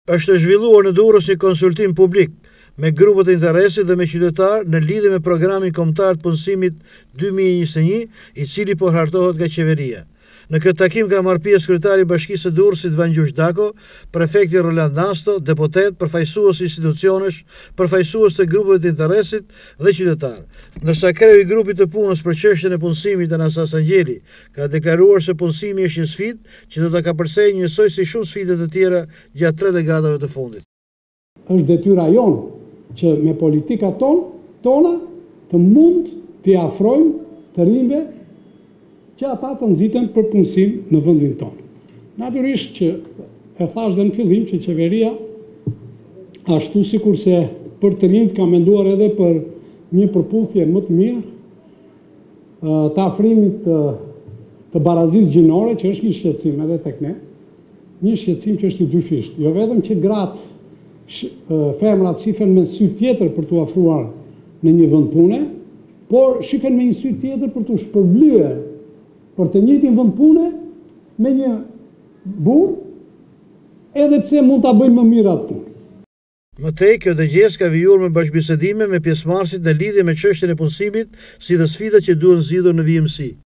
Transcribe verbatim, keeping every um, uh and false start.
Është zhvilluar në Durrës një konsultim publik me grupet e interesit dhe me qytetarë në lidhje me programin kombëtar të punësimit dy mijë e njëzet e një, i cili po hartohet nga qeveria. Në këtë takim ka marrë pjesë kryetari i Bashkisë së Durrësit Vangjush Dako, prefekti Roland Nasto, deputet, përfaqësues institucionesh, përfaqësues të grupeve të interesit dhe qytetarë. Ndërsa kreu i grupit të punës për çështjen e punësimit Anastas Angjeli ka deklaruar se punësimi është një sfidë që do ta kapërcejë njësoj si shumë sfide të tjera gjatë tre dekadave të fundit. Është detyra jonë që me politikat ton, tona të mund t'i afrojmë të rinjve që ata të nxiten për punësim në vendin tonë. Natyrisht që e thash dhe në fillim që qeveria, ashtu sikurse për të rinjt ka menduar edhe për një përputhje më të mirë të afrimit të, të barazisë gjinore, që është një shqetësim edhe tek ne, një shqetësim që është i dyfisht. Jo vetëm që gratë femrat shifen me sy tjetër për t'u afruar në një vend pune, por shifen me një sy tjetër për t'u shpërblyer për të njëjtin vend pune me një burr, edhe pse mund ta bëjnë më mirë atë punë. Mëtej, kjo dëgjesë ka vijuar me bashkëbisedime me pjesëmarrësit në lidhje me çështjen e punësimit, si dhe sfidat që duhen zgjidhur në V M C.